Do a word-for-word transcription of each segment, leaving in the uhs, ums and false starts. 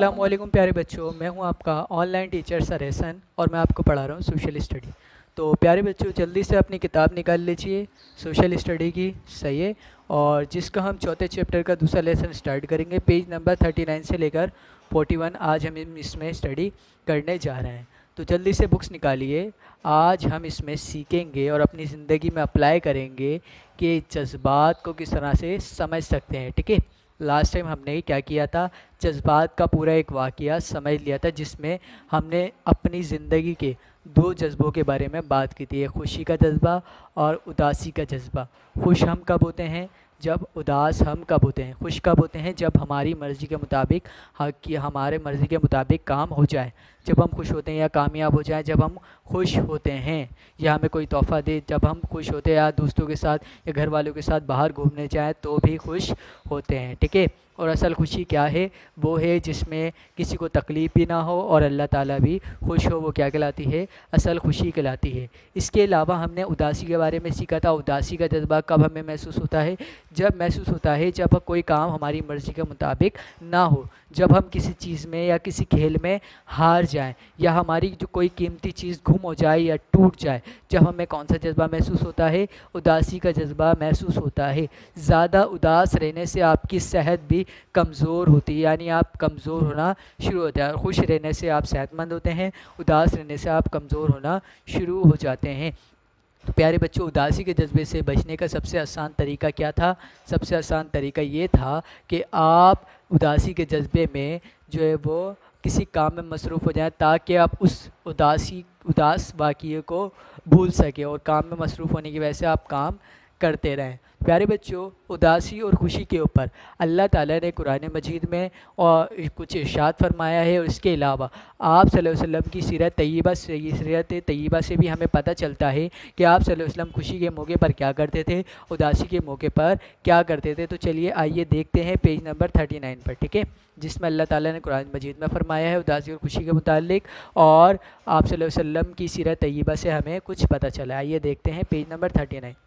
अस्सलामुअलैकुम प्यारे बच्चों, मैं हूं आपका ऑनलाइन टीचर सर एहसन और मैं आपको पढ़ा रहा हूं सोशल स्टडी। तो प्यारे बच्चों, जल्दी से अपनी किताब निकाल लीजिए सोशल स्टडी की, सही है। और जिसका हम चौथे चैप्टर का दूसरा लेसन स्टार्ट करेंगे, पेज नंबर थर्टी नाइन से लेकर फोर्टी वन आज हम इसमें स्टडी करने जा रहे हैं। तो जल्दी से बुक्स निकालिए। आज हम इसमें सीखेंगे और अपनी ज़िंदगी में अप्लाई करेंगे कि जज्बात को किस तरह से समझ सकते हैं। ठीक है, लास्ट टाइम हमने क्या किया था, जज्बात का पूरा एक वाक़या समझ लिया था, जिसमें हमने अपनी ज़िंदगी के दो जज्बों के बारे में बात की थी, एक खुशी का जज्बा और उदासी का जज्बा। खुश हम कब होते हैं, जब उदास हम कब होते हैं। खुश कब होते हैं, जब हमारी मर्ज़ी के मुताबिक हाँ कि हमारे मर्ज़ी के मुताबिक काम हो जाए, जब हम खुश होते हैं या कामयाब हो जाए, जब हम खुश होते हैं या हमें कोई तोहफ़ा दे, जब हम खुश होते हैं या दोस्तों के साथ या घर वालों के साथ बाहर घूमने जाएँ तो भी खुश होते हैं। ठीक है, और असल खुशी क्या है, वो है जिसमें किसी को तकलीफ़ भी ना हो और अल्लाह ताला भी खुश हो, वो क्या कहलाती है, असल खुशी कहलाती है। इसके अलावा हमने उदासी के बारे में सीखा था। उदासी का जज्बा कब हमें महसूस होता है, जब महसूस होता है जब कोई काम हमारी मर्ज़ी के मुताबिक ना हो, जब हम किसी चीज़ में या किसी खेल में हार जाएं या हमारी जो कोई कीमती चीज़ गुम हो जाए या टूट जाए, जब हमें कौन सा जज्बा महसूस होता है, उदासी का जज्बा महसूस होता है। ज़्यादा उदास रहने से आपकी सेहत भी कमज़ोर होती है, यानी आप कमज़ोर होना शुरू होता है। खुश रहने से आप सेहतमंद होते हैं, उदास रहने से आप कमज़ोर होना शुरू हो जाते हैं। तो प्यारे बच्चों, उदासी के जज्बे से बचने का सबसे आसान तरीका क्या था, सबसे आसान तरीका ये था कि आप उदासी के जज्बे में जो है वो किसी काम में मसरूफ़ हो जाएं, ताकि आप उस उदासी उदास वाक़ये को भूल सकें और काम में मसरूफ़ होने की वजह से आप काम करते रहें। प्यारे बच्चों, उदासी और खुशी के ऊपर अल्लाह ताला ने कुरान मजीद में और कुछ इरशाद फरमाया है, और इसके अलावा आप सल्लल्लाहु अलैहि वसल्लम की सीरत तय्यबा से सीरत तय्यबा से भी हमें पता चलता है कि आप सल्लल्लाहु अलैहि वसल्लम खुशी के मौके पर क्या करते थे, उदासी के मौके पर क्या करते थे। तो चलिए आइए देखते हैं पेज नंबर थर्टी नाइन पर। ठीक है, जिसमें अल्लाह ताला ने कुरान मजीद में फ़रमाया है उदासी और खुशी के मुतालिक, और आप सल्लल्लाहु अलैहि वसल्लम की सीरत तय्यबा से हमें कुछ पता चला। आइए देखते हैं page number thirty nine.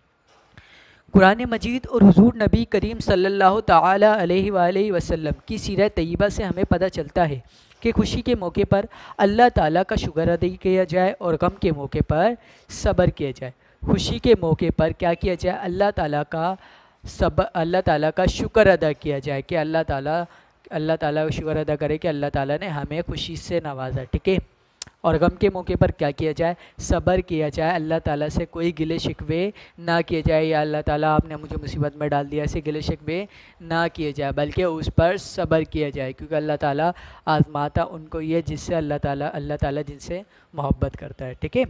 Quran Majeed और हुजूर नबी करीम सल्लल्लाहु ताला अलैहि वसल्लम की सीरत तय्यबा से हमें पता चलता है कि खुशी के मौके पर अल्लाह ताला का शुक्र अदा किया जाए और गम के मौके पर सब्र किया जाए। खुशी के मौके पर क्या किया जाए, अल्लाह ताला का सब अल्लाह ताला का शुक्र अदा किया जाए कि अल्लाह ताला अल्लाह ताला का शुक्र अदा करे कि अल्लाह ताला ने हमें खुशी से नवाजा। ठीक है, और गम के मौके पर क्या किया जाए, सब्र किया जाए। अल्लाह ताला से कोई गिले शिकवे ना किए जाए, या अल्लाह ताला आपने मुझे मुसीबत में डाल दिया, ऐसे गिले शिकवे ना किए जाए, बल्कि उस पर सब्र किया जाए, क्योंकि अल्लाह ताला आज़माता उनको ये जिससे अल्लाह ताला अल्लाह ताला जिनसे मोहब्बत करता है। ठीक है,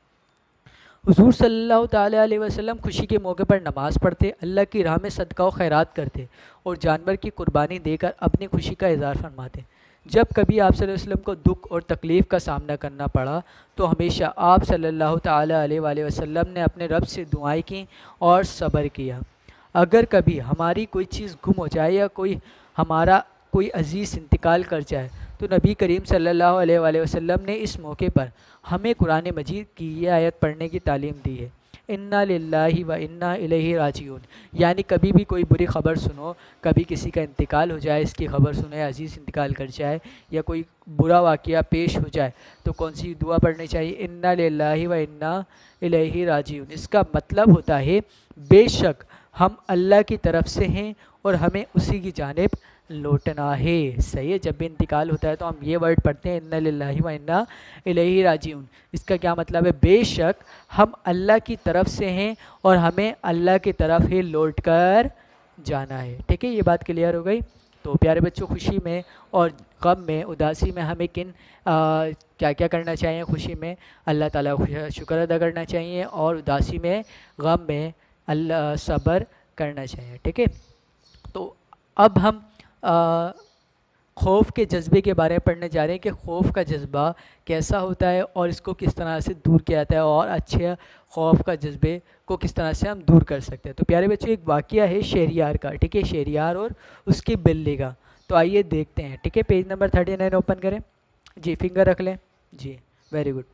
हुजूर सल्लल्लाहु ताला अलैहि वसल्लम खुशी के मौके पर नमाज़ पढ़ते, अल्लाह की राह में सदका व खैरात करते और जानवर की कुर्बानी देकर अपनी खुशी का इज़हार फरमाते। जब कभी आप सल्लल्लाहु अलैहि वसल्लम को दुख और तकलीफ़ का सामना करना पड़ा तो हमेशा आप सल्लल्लाहु ताला अलैहि वसल्लम ने अपने रब से दुआएं की और सब्र किया। अगर कभी हमारी कोई चीज़ गुम हो जाए या कोई हमारा कोई अजीज़ इंतकाल कर जाए तो नबी करीम सल्लल्लाहु अलैहि वसल्लम ने इस मौके पर हमें कुरान मजीद की ये आयत पढ़ने की तालीम दी है, इन्ना लिल्लाहि व इन्ना इलैहि राजिऊन। यानी कभी भी कोई बुरी ख़बर सुनो, कभी किसी का इंतकाल हो जाए, इसकी ख़बर सुने, अजीज़ इंतकाल कर जाए या कोई बुरा वाक़या पेश हो जाए, तो कौन सी दुआ पढ़नी चाहिए, इन्ना लिल्लाहि व इन्ना इलैहि राजिऊन। इसका मतलब होता है बेशक हम अल्लाह की तरफ से हैं और हमें उसी की जानिब लौटना है। सही है, जब भी इंतकाल होता है तो हम ये वर्ड पढ़ते हैं, इन्ना लिल्लाहि व इन्ना इलैहि राजिऊन। इसका क्या मतलब है, बेशक हम अल्लाह की तरफ से हैं और हमें अल्लाह की तरफ ही लौट कर जाना है। ठीक है, ये बात क्लियर हो गई। तो प्यारे बच्चों, खुशी में और गम में, उदासी में हमें किन आ, क्या क्या करना चाहिए, खुशी में अल्लाह ताला का शुक्र अदा करना चाहिए और उदासी में गम में अल्लाह सब्र करना चाहिए। ठीक है, तो अब हम आ, खौफ के जज्बे के बारे में पढ़ने जा रहे हैं कि खौफ का जज्बा कैसा होता है और इसको किस तरह से दूर किया जाता है और अच्छे खौफ का जज्बे को किस तरह से हम दूर कर सकते हैं। तो प्यारे बच्चों, एक वाक़या है शहरियार का। ठीक है, शहरियार और उसकी बिल्ली का। तो आइए देखते हैं। ठीक है, page number thirty nine open करें जी, फिंगर रख लें जी, वेरी गुड।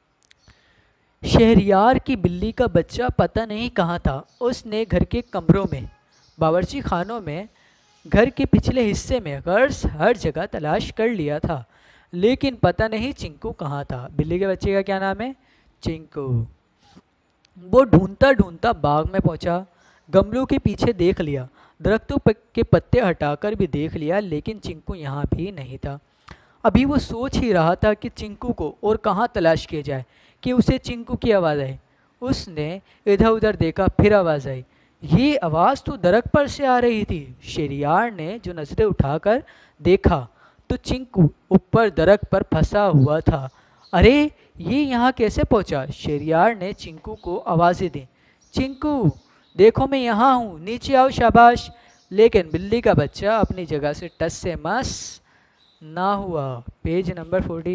शहरियार की बिल्ली का बच्चा पता नहीं कहाँ था, उसने घर के कमरों में, बावर्ची खानों में घर के पिछले हिस्से में गर्स हर जगह तलाश कर लिया था, लेकिन पता नहीं चिंकू कहाँ था। बिल्ली के बच्चे का क्या नाम है? चिंकू। वो ढूंढता ढूंढता बाग में पहुंचा। गमलों के पीछे देख लिया, दरख्तों के पत्ते हटाकर भी देख लिया, लेकिन चिंकू यहाँ भी नहीं था। अभी वो सोच ही रहा था कि चिंकू को और कहाँ तलाश किया जाए कि उसे चिंकू की आवाज़ आई। उसने इधर उधर देखा, फिर आवाज़ आई। ये आवाज़ तो दरख्त पर से आ रही थी। शेरियार ने जो नज़रें उठाकर देखा तो चिंकू ऊपर दरख्त पर फंसा हुआ था। अरे ये यहाँ कैसे पहुँचा? शेरियार ने चिंकू को आवाज़ें दी। चिंकू देखो मैं यहाँ हूँ, नीचे आओ, शाबाश। लेकिन बिल्ली का बच्चा अपनी जगह से टस से मस ना हुआ। Page number forty.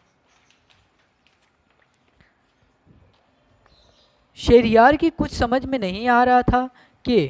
शेरियार की कुछ समझ में नहीं आ रहा था कि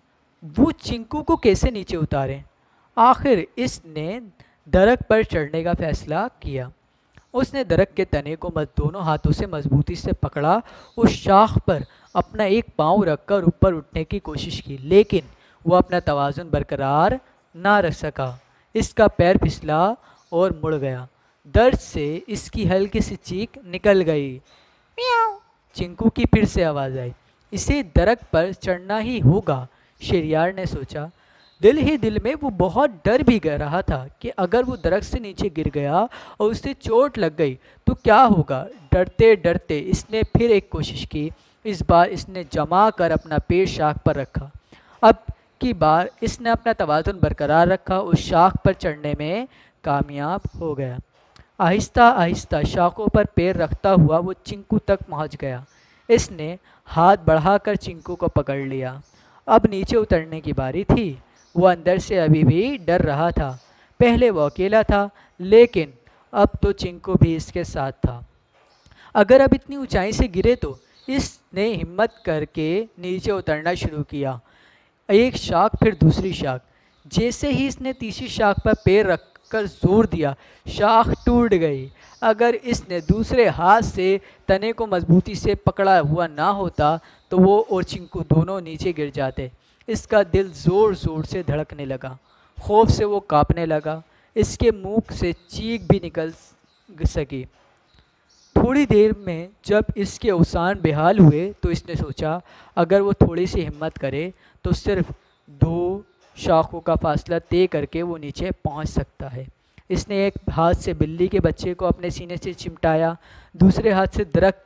वो चिंकू को कैसे नीचे उतारे। आखिर इसने दरख्त पर चढ़ने का फैसला किया। उसने दरख्त के तने को मत दोनों हाथों से मजबूती से पकड़ा। उस शाख पर अपना एक पाँव रखकर ऊपर उठने की कोशिश की, लेकिन वो अपना तवाज़ुन बरकरार ना रख सका। इसका पैर फिसला और मुड़ गया। दर्द से इसकी हल्की सी चीख निकल गई। म्याऊ। चिंकू की फिर से आवाज़ आई। इसे दरख्त पर चढ़ना ही होगा, शेरियार ने सोचा। दिल ही दिल में वो बहुत डर भी गया रहा था कि अगर वो दरख्त से नीचे गिर गया और उसे चोट लग गई तो क्या होगा। डरते डरते इसने फिर एक कोशिश की। इस बार इसने जमा कर अपना पैर शाख पर रखा। अब की बार इसने अपना तवाज़ुन बरकरार रखा। उस शाख पर चढ़ने में कामयाब हो गया। आहिस्ता आहिस्ता शाखों पर पैर रखता हुआ वो चिंकू तक पहुंच गया। इसने हाथ बढ़ाकर चिंकू को पकड़ लिया। अब नीचे उतरने की बारी थी। वो अंदर से अभी भी डर रहा था। पहले वो अकेला था, लेकिन अब तो चिंकू भी इसके साथ था। अगर अब इतनी ऊंचाई से गिरे तो इसने हिम्मत करके नीचे उतरना शुरू किया। एक शाख, फिर दूसरी शाख। जैसे ही इसने तीसरी शाख पर पैर रखकर जोर दिया, शाख टूट गई। अगर इसने दूसरे हाथ से तने को मजबूती से पकड़ा हुआ ना होता तो वो और चिंकू दोनों नीचे गिर जाते। इसका दिल ज़ोर ज़ोर से धड़कने लगा। खौफ से वो कांपने लगा। इसके मुंह से चीख भी निकल सकी। थोड़ी देर में जब इसके अवसान बेहाल हुए तो इसने सोचा, अगर वो थोड़ी सी हिम्मत करे तो सिर्फ दो शाखों का फासला तय करके वो नीचे पहुंच सकता है। इसने एक हाथ से बिल्ली के बच्चे को अपने सीने से चिमटाया, दूसरे हाथ से दरख्त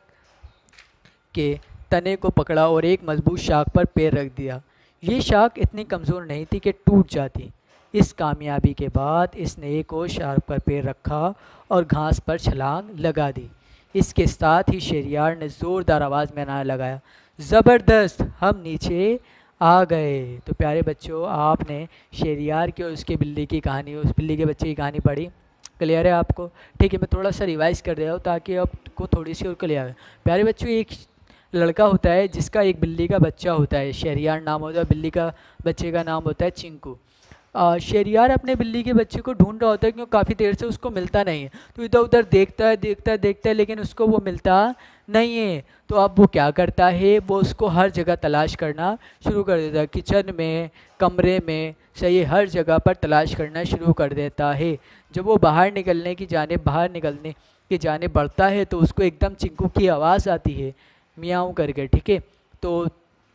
के तने को पकड़ा और एक मजबूत शाख पर पैर रख दिया। ये शाख इतनी कमज़ोर नहीं थी कि टूट जाती। इस कामयाबी के बाद इसने एक और शाख पर पैर रखा और घास पर छलांग लगा दी। इसके साथ ही शेरियार ने ज़ोरदार आवाज़ में नारा लगाया, ज़बरदस्त, हम नीचे आ गए। तो प्यारे बच्चों, आपने शेरियार की और उसके बिल्ली की कहानी, उस बिल्ली के बच्चे की कहानी पढ़ी। क्लियर है आपको? ठीक है, मैं थोड़ा सा रिवाइज़ कर दे रहा हूँ ताकि आपको थोड़ी सी और क्लियर है। प्यारे बच्चों, एक लड़का होता है जिसका एक बिल्ली का बच्चा होता है, शेरियार नाम होता है। बिल्ली का बच्चे का नाम होता है चिंकू। शेरियार अपने बिल्ली के बच्चे को ढूंढ रहा होता है क्योंकि काफ़ी देर से उसको मिलता नहीं है। तो इधर उधर देखता है देखता है देखता है लेकिन उसको वो मिलता नहीं है। तो अब वो क्या करता है, वो उसको हर जगह तलाश करना शुरू कर देता है। किचन में, कमरे में, सही, हर जगह पर तलाश करना शुरू कर देता है। जब वो बाहर निकलने की जाने बाहर निकलने की जाने बढ़ता है तो उसको एकदम चिंकू की आवाज़ आती है, मियाऊं करके। ठीक है, तो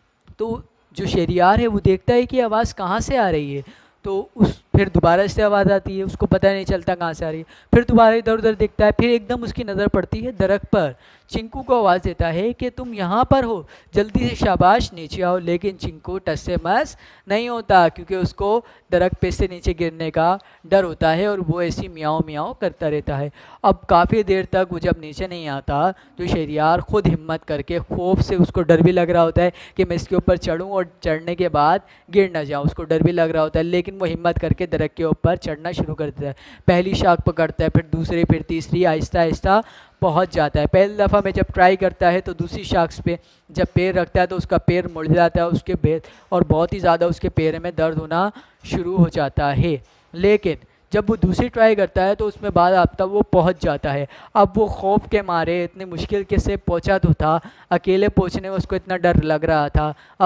तो जो शेरियार है वो देखता है कि आवाज़ कहाँ से आ रही है। तो उस फिर दोबारा से आवाज़ आती है, उसको पता नहीं चलता कहाँ से आ रही है। फिर दोबारा इधर उधर देखता है, फिर एकदम उसकी नज़र पड़ती है दरख्त पर। चिंकू को आवाज़ देता है कि तुम यहाँ पर हो, जल्दी से शाबाश नीचे आओ। लेकिन चिंकू टस से मस नहीं होता क्योंकि उसको दरख्त पे से नीचे गिरने का डर होता है और वो ऐसी मियाओ मियाओ करता रहता है। अब काफ़ी देर तक वो जब नीचे नहीं आता तो शेरियार खुद हिम्मत करके, खौफ से उसको डर भी लग रहा होता है कि मैं इसके ऊपर चढ़ूँ और चढ़ने के बाद गिर ना जाऊँ, उसको डर भी लग रहा होता है। लेकिन वो हिम्मत करके दरख्त के ऊपर चढ़ना शुरू कर देता है। पहली शाख पकड़ता है, फिर दूसरी, फिर तीसरी, आहिस्ता आहिस्ता पहुंच जाता है। पहली दफ़ा में जब ट्राई करता है तो दूसरी शाख पे जब पैर रखता है तो उसका पैर मुड़ जाता है उसके पैर, और बहुत ही ज़्यादा उसके पैर में दर्द होना शुरू हो जाता है। लेकिन जब वो दूसरी ट्राई करता है तो उसमें बाद आता वो पहुंच जाता है। अब वो खौफ के मारे इतनी मुश्किल के से पहुंचा तो था, अकेले पहुंचने में उसको इतना डर लग रहा था। अब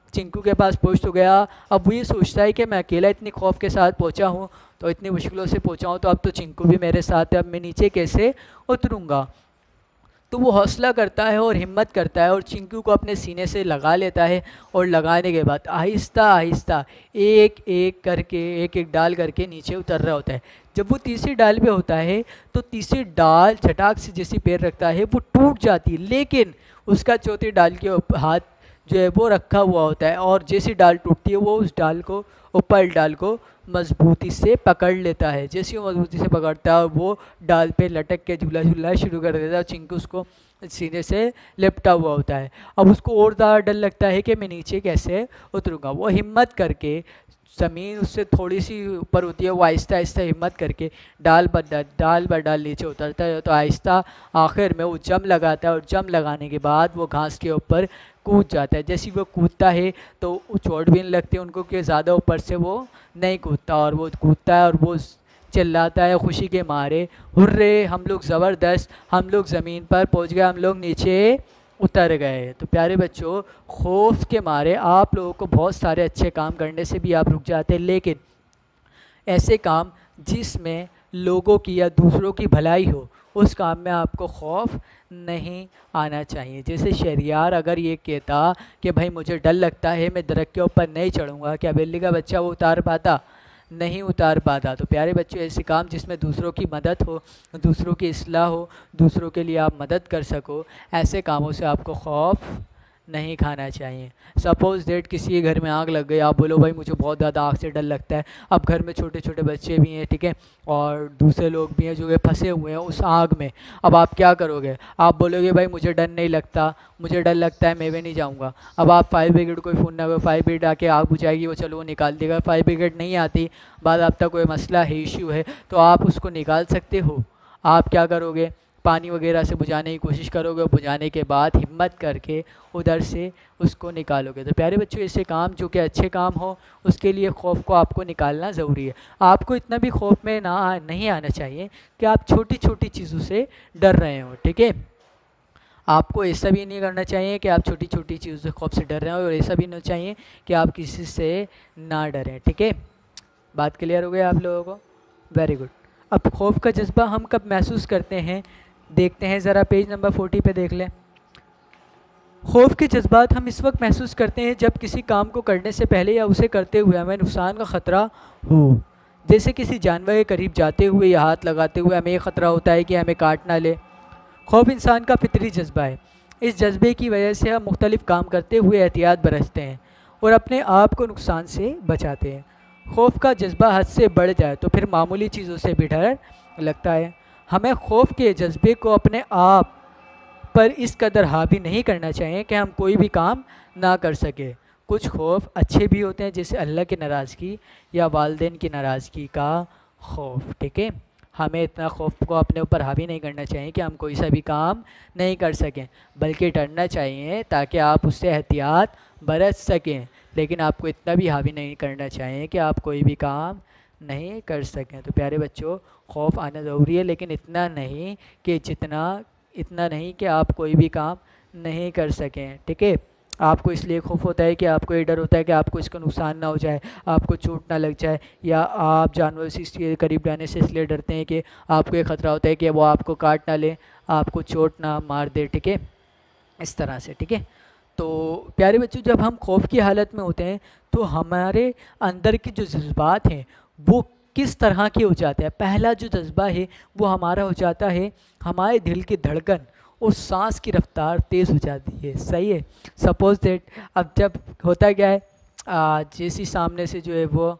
चिंकू के पास पहुंच तो गया। अब वो ये सोचता है कि मैं अकेला इतनी खौफ के साथ पहुंचा हूं, तो इतनी मुश्किलों से पहुंचा हूं, तो अब तो चिंकू भी मेरे साथ है, अब मैं नीचे कैसे उतरूंगा। तो वो हौसला करता है और हिम्मत करता है और चिंकू को अपने सीने से लगा लेता है, और लगाने के बाद आहिस्ता आहिस्ता एक एक करके एक एक डाल करके नीचे उतर रहा होता है। जब वो तीसरी डाल पे होता है तो तीसरी डाल झटाक से जैसी पैर रखता है वो टूट जाती है, लेकिन उसका चौथी डाल के ऊप- हाथ जो है वो रखा हुआ होता है, और जैसी डाल टूटती है वो उस डाल को, ऊपर डाल को मजबूती से पकड़ लेता है। जैसे वो मजबूती से पकड़ता है वो डाल पे लटक के झूला झूलना शुरू कर देता है। चिंकू उसको सीने से लिपटा हुआ होता है। अब उसको और ज़्यादा डर लगता है कि मैं नीचे कैसे उतरूँगा। वो हिम्मत करके, ज़मीन उससे थोड़ी सी ऊपर होती है, वो आहिस्ता आहिस्ता हिम्मत करके डाल पर डाल डाल पर डाल नीचे उतरता है। तो आहिस्ता आखिर में वो जम लगाता है, और जम लगाने के बाद वो घास के ऊपर कूद जाता है। जैसे ही वो कूदता है तो वो चोट भी नहीं लगती उनको कि ज़्यादा ऊपर से वो नहीं कूदता, और वो कूदता है और वो चिल्लाता है खुशी के मारे, हुर्रे हम लोग ज़बरदस्त, हम लोग ज़मीन पर पहुंच गए, हम लोग नीचे उतर गए। तो प्यारे बच्चों, खौफ के मारे आप लोगों को बहुत सारे अच्छे काम करने से भी आप रुक जाते हैं, लेकिन ऐसे काम जिसमें लोगों की या दूसरों की भलाई हो उस काम में आपको खौफ नहीं आना चाहिए। जैसे शहरियार अगर ये कहता कि भाई मुझे डर लगता है, मैं दरख्त के ऊपर नहीं चढ़ूँगा, क्या बिल्ली का बच्चा वो उतार पाता? नहीं उतार पाता। तो प्यारे बच्चों, ऐसे काम जिसमें दूसरों की मदद हो, दूसरों की इस्लाह हो, दूसरों के लिए आप मदद कर सको, ऐसे कामों से आपको खौफ नहीं खाना चाहिए। सपोज़ डेट किसी के घर में आग लग गई, आप बोलो भाई मुझे बहुत ज़्यादा आग से डर लगता है। अब घर में छोटे छोटे बच्चे भी हैं, ठीक है, और दूसरे लोग भी हैं जो कि फंसे हुए हैं उस आग में। अब आप क्या करोगे? आप बोलोगे भाई मुझे डर नहीं लगता, मुझे डर लगता है, मैं भी नहीं जाऊँगा। अब आप फायर ब्रिगेड को फ़ोन ना करो, फायर ब्रिगेड आके आग बुझाएगी, वो चलो वो निकाल देगा। फायर ब्रिगेड नहीं आती, बाद आपका कोई मसला है, इशू है, तो आप उसको निकाल सकते हो। आप क्या करोगे? पानी वगैरह से बुझाने की कोशिश करोगे, और बुझाने के बाद हिम्मत करके उधर से उसको निकालोगे। तो प्यारे बच्चों, ऐसे काम जो कि अच्छे काम हो उसके लिए खौफ को आपको निकालना ज़रूरी है। आपको इतना भी खौफ में ना नहीं आना चाहिए कि आप छोटी छोटी चीज़ों से डर रहे हो, ठीक है। आपको ऐसा भी नहीं करना चाहिए कि आप छोटी छोटी चीज़ों से खौफ से डर रहे हो, और ऐसा भी नहीं चाहिए कि आप किसी से ना डरें, ठीक है। बात क्लियर हो गई आप लोगों को? Very good. अब खौफ का जज्बा हम कब महसूस करते हैं, देखते हैं ज़रा, पेज नंबर फोर्टी पे देख लें। खौफ के जज्बात हम इस वक्त महसूस करते हैं जब किसी काम को करने से पहले या उसे करते हुए हमें नुकसान का ख़तरा हो। जैसे किसी जानवर के करीब जाते हुए या हाथ लगाते हुए हमें ये ख़तरा होता है कि हमें काट ना ले। खौफ इंसान का फितरी जज्बा है। इस जज्बे की वजह से हम मुख्तलिफ़ काम करते हुए एहतियात बरतते हैं और अपने आप को नुकसान से बचाते हैं। खौफ का जज्बा हद से बढ़ जाए तो फिर मामूली चीज़ों से भी डर लगता है। हमें खौफ के जज्बे को अपने आप पर इस कदर हावी नहीं करना चाहिए कि हम कोई भी काम ना कर सके। कुछ खौफ अच्छे भी होते हैं, जैसे अल्लाह की नाराज़गी या वालिदैन की नाराज़गी का खौफ, ठीक है। हमें इतना खौफ को अपने ऊपर हावी नहीं करना चाहिए कि हम कोई सा भी काम नहीं कर सकें, बल्कि डरना चाहिए ताकि आप उससे एहतियात बरत सकें, लेकिन आपको इतना भी हावी नहीं करना चाहिए कि आप कोई भी काम नहीं कर सकें। तो प्यारे बच्चों, खौफ आना ज़रूरी है, लेकिन इतना नहीं कि जितना इतना नहीं कि आप कोई भी काम नहीं कर सकें, ठीक है। आपको इसलिए खौफ होता है कि आपको ये डर होता है कि आपको इसका नुकसान ना हो जाए, आपको चोट ना लग जाए, या आप जानवर से इसलिए करीब रहने से इसलिए डरते हैं कि आपको ये ख़तरा होता है कि वो आपको काट ना ले, आपको चोट ना मार दे, ठीक है, इस तरह से, ठीक है। तो प्यारे बच्चों, जब हम खौफ की हालत में होते हैं तो हमारे अंदर के जो जज्बात हैं वो किस तरह के हो जाते हैं। पहला जो जज्बा है वो हमारा हो जाता है, हमारे दिल की धड़कन और सांस की रफ्तार तेज़ हो जाती है, सही है। सपोज दैट अब जब होता क्या है, आ, जैसी सामने से जो है वो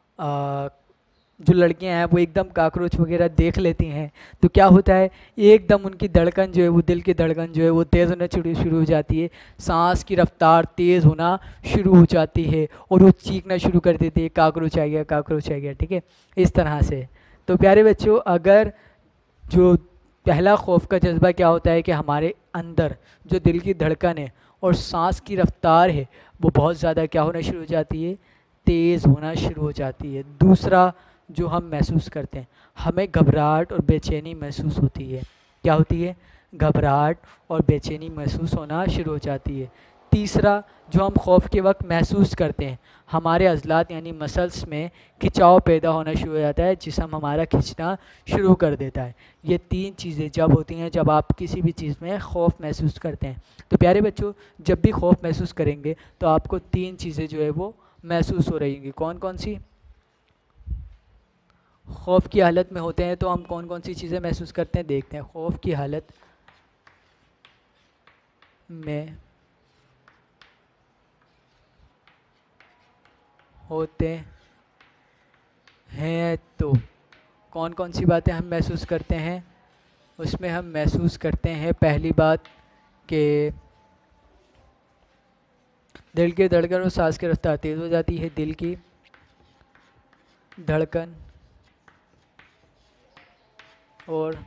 आ, जो लड़कियां हैं वो एकदम काकरोच वगैरह देख लेती हैं, तो क्या होता है, एकदम उनकी धड़कन जो है वो, दिल की धड़कन जो है वो तेज़ होना शुरू शुरू हो जाती है, सांस की रफ्तार तेज़ होना शुरू हो जाती है, और वो चीखना शुरू कर देती है, काकरोच आ गया, काकरोच आ गया, ठीक है, इस तरह से। तो प्यारे बच्चों, अगर जो पहला खौफ का जज्बा क्या होता है कि हमारे अंदर जो दिल की धड़कन है और सांस की रफ्तार है वो बहुत ज़्यादा क्या होना शुरू हो जाती है, तेज़ होना शुरू हो जाती है। दूसरा जो हम महसूस करते हैं, हमें घबराहट और बेचैनी महसूस होती है। क्या होती है? घबराहट और बेचैनी महसूस होना शुरू हो जाती है। तीसरा, जो हम खौफ के वक्त महसूस करते हैं, हमारे अज़लात यानी मसल्स में खिंचाव पैदा होना शुरू हो जाता है, जिसम हमारा खींचना शुरू कर देता है। ये तीन चीज़ें जब होती हैं जब आप किसी भी चीज़ में खौफ महसूस करते हैं। तो प्यारे बच्चों, जब भी खौफ महसूस करेंगे तो आपको तीन चीज़ें जो है वो महसूस हो रही होंगी। कौन कौन सी? खौफ की हालत में होते हैं तो हम कौन कौन सी चीज़ें महसूस करते हैं, देखते हैं। खौफ की हालत में होते हैं तो कौन कौन सी बातें हम महसूस करते हैं? उसमें हम महसूस करते हैं पहली बात कि दिल की धड़कन और सांस की रफ्तार तेज़ हो जाती है। दिल की धड़कन और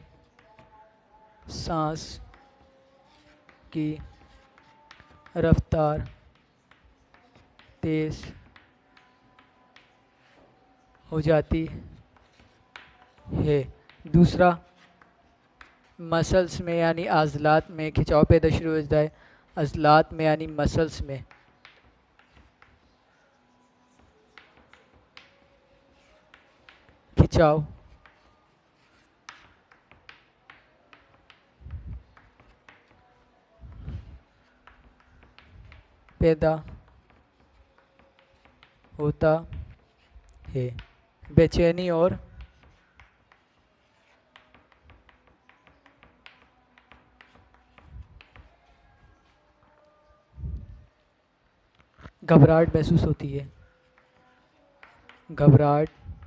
सांस की रफ्तार तेज़ हो जाती है। दूसरा, मसल्स में यानी आज़लात में खिंचाव पैदा शुरू हो जाता है। अज़लात में यानी मसल्स में खिंचाव पैदा होता है। बेचैनी और घबराहट महसूस होती है। घबराहट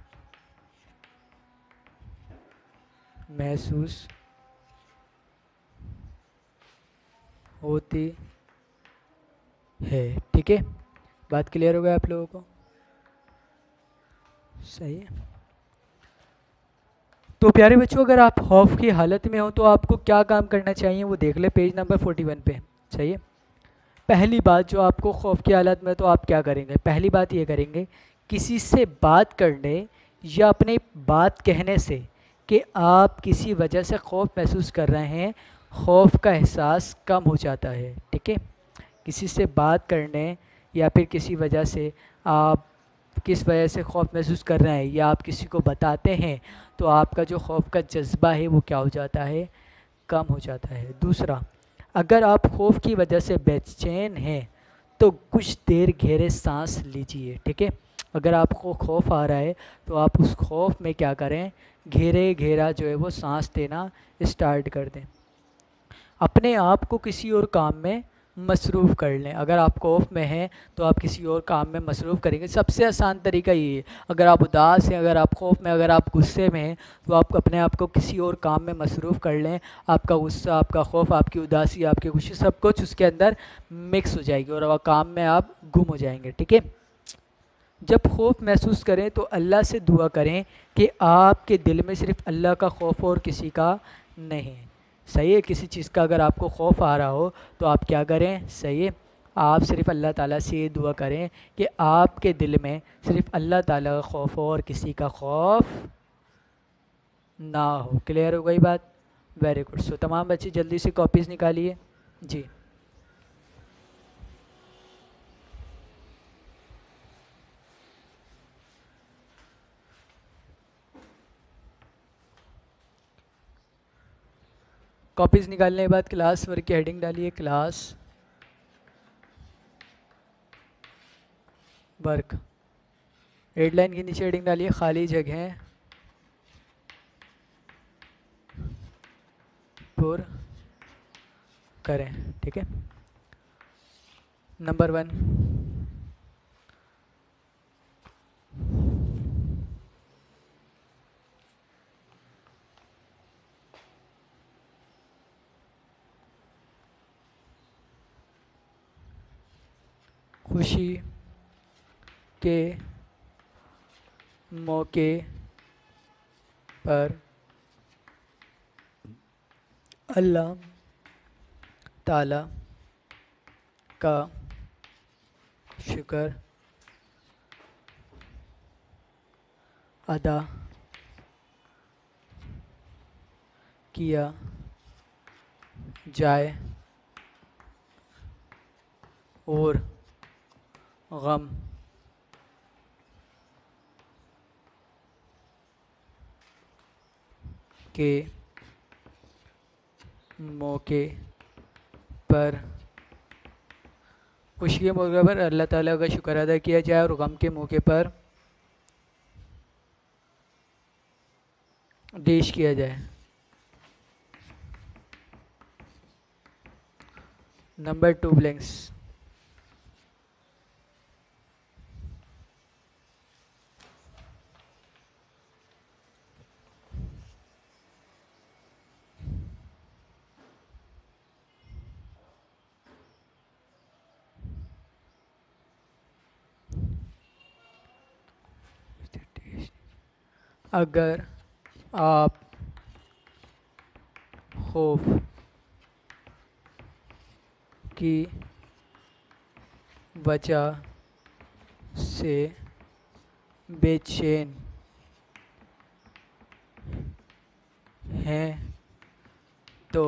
महसूस होती है। ठीक है, बात क्लियर हो गया आप लोगों को? सही है। तो प्यारे बच्चों, अगर आप खौफ की हालत में हो तो आपको क्या काम करना चाहिए वो देख ले पेज नंबर फोर्टी वन पे। सही है। पहली बात, जो आपको खौफ की हालत में तो आप क्या करेंगे? पहली बात ये करेंगे, किसी से बात करने या अपनी बात कहने से कि आप किसी वजह से खौफ महसूस कर रहे हैं, खौफ का एहसास कम हो जाता है। ठीक है, किसी से बात करने या फिर किसी वजह से आप किस वजह से खौफ महसूस कर रहे हैं या आप किसी को बताते हैं तो आपका जो खौफ का जज्बा है वो क्या हो जाता है? कम हो जाता है। दूसरा, अगर आप खौफ की वजह से बेचैन हैं तो कुछ देर गहरे सांस लीजिए। ठीक है, अगर आपको खौफ आ रहा है तो आप उस खौफ में क्या करें? घेरे घेरा जो है वो सांस देना स्टार्ट कर दें। अपने आप को किसी और काम में मसरूफ़ कर लें। अगर आप खौफ में हैं तो आप किसी और काम में मसरूफ़ करेंगे। सबसे आसान तरीका ये है, अगर आप उदास हैं, अगर आप खौफ में, अगर आप गुस्से में हैं तो आप अपने आप को किसी और काम में मसरूफ़ कर लें। आपका गुस्सा, आपका खौफ, आपकी उदासी, आपकी खुशी, सब कुछ उसके अंदर मिक्स हो जाएगी और वह काम में आप गुम हो जाएंगे। ठीक है, जब खौफ महसूस करें तो अल्लाह से दुआ करें कि आपके दिल में सिर्फ़ अल्लाह का खौफ और किसी का नहीं। सही है, किसी चीज़ का अगर आपको खौफ आ रहा हो तो आप क्या करें? सही है, आप सिर्फ़ अल्लाह ताला से ये दुआ करें कि आपके दिल में सिर्फ़ अल्लाह ताला का खौफ हो और किसी का खौफ ना हो। क्लियर हो गई बात? Very good. सो तमाम बच्चे जल्दी से कॉपीज़ निकालिए जी। कॉपीज़ निकालने के बाद क्लास वर्क की हेडिंग डालिए, क्लास वर्क। रेड लाइन के नीचे हेडिंग डालिए, खाली जगह पुर करें। ठीक है, नंबर वन, खुशी के मौके पर अल्लाह ताला का शुक्र अदा किया जाए। और गम के मौके पर, खुशी के मौके पर अल्लाह ताला का शुक्र अदा किया जाए और गम के मौके पर डिश किया जाए। Number two blanks. अगर आप खौफ की वजह से बेचैन हैं तो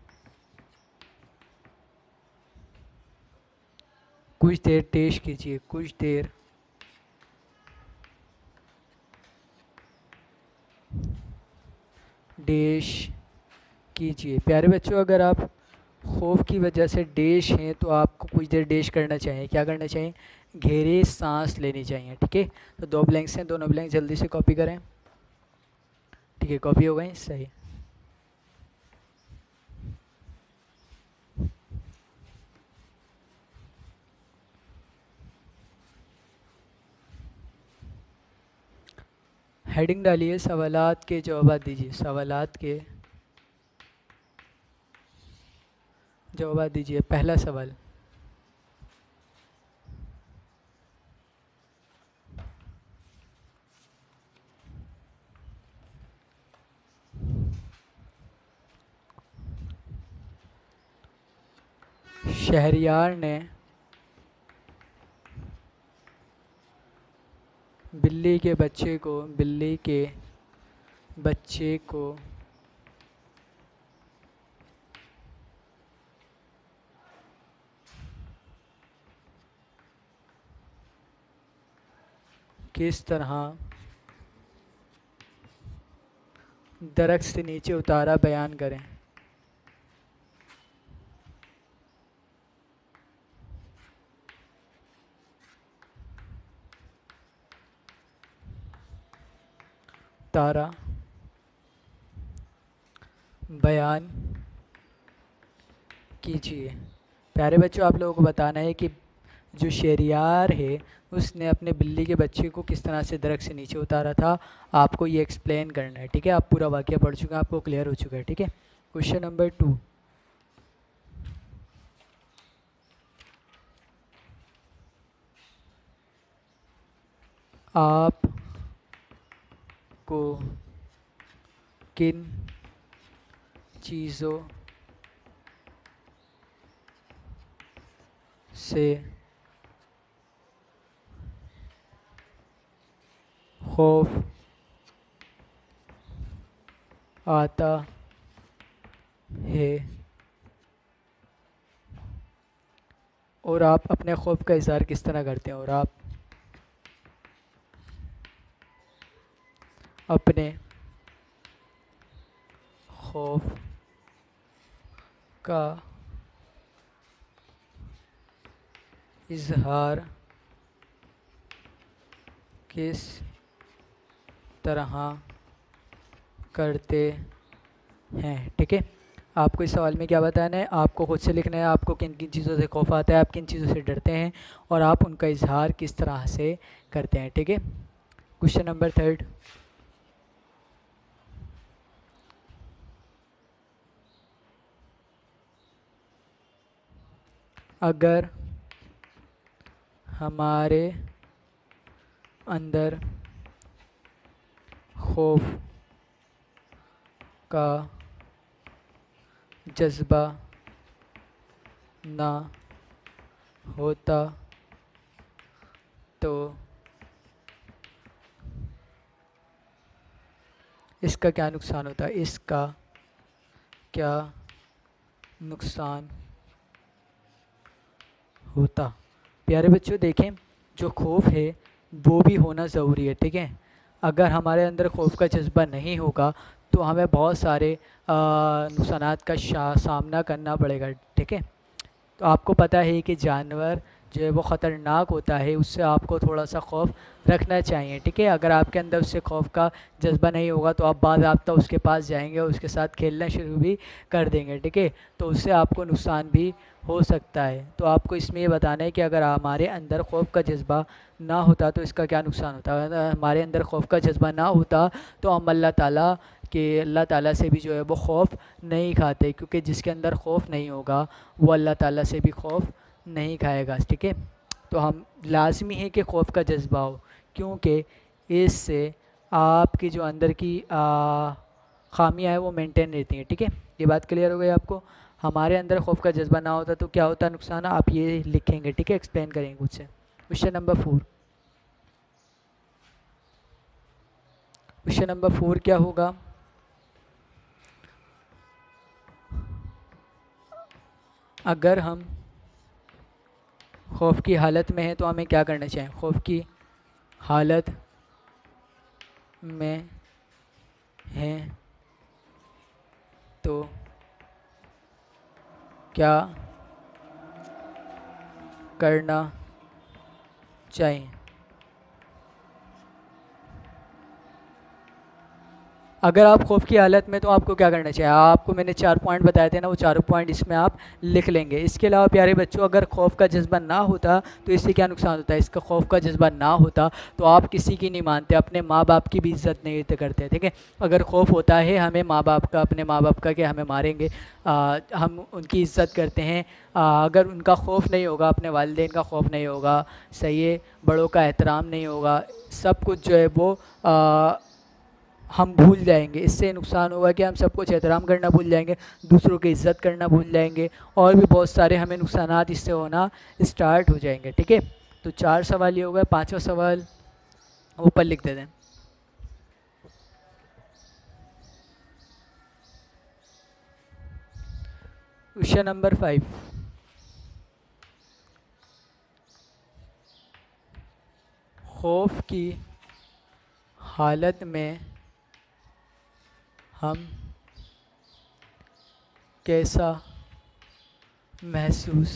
कुछ देर टेस्ट कीजिए, कुछ देर डेश कीजिए। प्यारे बच्चों, अगर आप खौफ की वजह से डेश हैं तो आपको कुछ देर डेश करना चाहिए। क्या करना चाहिए? गहरी सांस लेनी चाहिए। ठीक है, तो दो ब्लैंक्स हैं, दोनों ब्लैंक जल्दी से कॉपी करें। ठीक है, कॉपी हो गई, सही। हेडिंग डालिए, सवालात के जवाब दीजिए। सवालात के जवाब दीजिए। पहला सवाल, शहरयार ने बिल्ली के बच्चे को बिल्ली के बच्चे को किस तरह दरख्त से नीचे उतारा, बयान करें। उतारा बयान कीजिए। प्यारे बच्चों, आप लोगों को बताना है कि जो शहरयार है उसने अपने बिल्ली के बच्चे को किस तरह से दरख्त से नीचे उतारा था। आपको ये एक्सप्लेन करना है। ठीक है, आप पूरा वाक़या पढ़ चुके हैं, आपको क्लियर हो चुका है। ठीक है, क्वेश्चन नंबर टू, आप को किन चीज़ों से खौफ आता है और आप अपने खौफ का इज़हार किस तरह करते हैं। और आप अपने खौफ का इज़हार किस तरह करते हैं। ठीक है, आपको इस सवाल में क्या बताना है? आपको खुद से लिखना है आपको किन किन चीज़ों से खौफ आता है, आप किन चीज़ों से डरते हैं और आप उनका इजहार किस तरह से करते हैं। ठीक है, क्वेश्चन नंबर थर्ड, अगर हमारे अंदर खौफ का जज्बा ना होता तो इसका क्या नुकसान होता? इसका क्या नुकसान होता। प्यारे बच्चों देखें, जो खौफ है वो भी होना ज़रूरी है, ठीक है। अगर हमारे अंदर खौफ का जज्बा नहीं होगा तो हमें बहुत सारे नुकसानात का सामना करना पड़ेगा, ठीक है। तो आपको पता है कि जानवर जो है वो ख़तरनाक होता है, उससे आपको थोड़ा सा खौफ रखना चाहिए, ठीक है। अगर आपके अंदर उससे खौफ का जज्बा नहीं होगा तो आप बाज़ाब्ता उसके पास जाएंगे और उसके साथ खेलना शुरू भी कर देंगे, ठीक है। तो उससे आपको नुकसान भी हो सकता है। तो आपको इसमें ये बताना है कि अगर हमारे अंदर खौफ का जज्बा ना होता तो इसका क्या नुकसान होता है। अगर हमारे अंदर खौफ का जज्बा ना होता तो हम अल्लाह ताला कि अल्लाह ताला से भी जो है वो खौफ नहीं खाते, क्योंकि जिसके अंदर खौफ नहीं होगा वो अल्लाह ताला से भी खौफ नहीं खाएगा, ठीक है। तो हम लाजमी है कि खौफ का जज्बा हो, क्योंकि इससे आपकी जो अंदर की ख़ामियाँ है वो मेंटेन रहती हैं, ठीक है। ये बात क्लियर हो गई आपको। हमारे अंदर खौफ का जज्बा ना होता तो क्या होता नुकसान, आप ये लिखेंगे, ठीक है, एक्सप्लेन करेंगे मुझसे। Question number four, question number four क्या होगा। अगर हम खौफ की हालत में हैं तो हमें क्या करना चाहिए। खौफ की हालत में हैं तो क्या करना चाहिए। अगर आप खौफ की हालत में तो आपको क्या करना चाहिए। आपको मैंने चार पॉइंट बताए थे ना, वो चारों पॉइंट इसमें आप लिख लेंगे। इसके अलावा प्यारे बच्चों, अगर खौफ का जज्बा ना होता तो इससे क्या नुकसान होता है। इसका खौफ का जज्बा ना होता तो आप किसी की नहीं मानते, अपने माँ बाप की भी इज़्ज़त नहीं करते, ठीक है। अगर खौफ होता है हमें माँ बाप का, अपने माँ बाप का कि हमें मारेंगे, आ, हम उनकी इज़्ज़त करते हैं। आ, अगर उनका खौफ नहीं होगा, अपने वालिदैन का खौफ नहीं होगा, सही है, बड़ों का एहतराम नहीं होगा, सब कुछ जो है वो आ, हम भूल जाएंगे। इससे नुकसान होगा कि हम सब कुछ एहतराम करना भूल जाएंगे, दूसरों की इज़्ज़त करना भूल जाएंगे, और भी बहुत सारे हमें नुकसानात इससे होना स्टार्ट हो जाएंगे, ठीक है। तो चार सवाल ये हो गए। पांचवा सवाल ऊपर लिख देते हैं। क्वेश्चन नंबर फाइव, खौफ की हालत में हम कैसा महसूस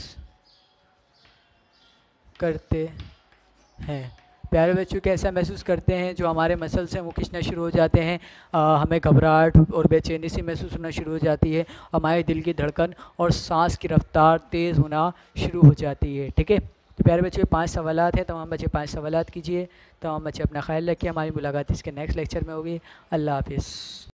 करते हैं। प्यारे बच्चों, कैसा महसूस करते हैं, जो हमारे मसल्स हैं वो खिंचना शुरू हो जाते हैं, आ, हमें घबराहट और बेचैनी सी महसूस होना शुरू हो जाती है, हमारे दिल की धड़कन और सांस की रफ्तार तेज़ होना शुरू हो जाती है, ठीक है। तो प्यारे बच्चों, पांच सवालात हैं, तमाम बच्चे पांच सवालात कीजिए। तमाम बच्चे अपना ख्याल रखिए। हमारी मुलाकात इसके नेक्स्ट लेक्चर में होगी। अल्लाह हाफिज़।